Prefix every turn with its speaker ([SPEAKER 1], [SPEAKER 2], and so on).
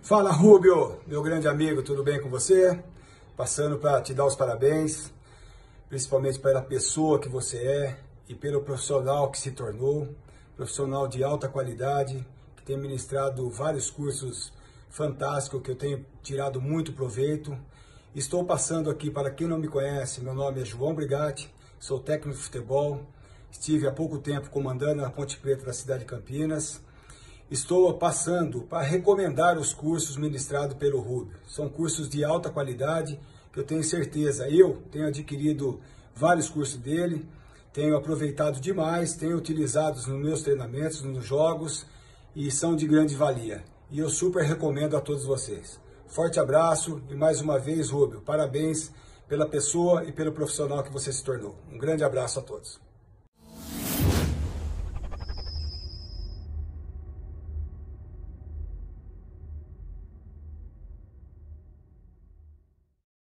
[SPEAKER 1] Fala, Rubio, meu grande amigo, tudo bem com você? Passando para te dar os parabéns, principalmente pela pessoa que você é e pelo profissional que se tornou, profissional de alta qualidade, que tem ministrado vários cursos fantásticos que eu tenho tirado muito proveito. Estou passando aqui, para quem não me conhece, meu nome é João Brigatti, sou técnico de futebol, estive há pouco tempo comandando a Ponte Preta da cidade de Campinas. Estou passando para recomendar os cursos ministrados pelo Rubio. São cursos de alta qualidade, que eu tenho certeza. Eu tenho adquirido vários cursos dele, tenho aproveitado demais, tenho utilizado nos meus treinamentos, nos jogos, e são de grande valia. E eu super recomendo a todos vocês. Forte abraço e mais uma vez, Rubio, parabéns pela pessoa e pelo profissional que você se tornou. Um grande abraço a todos.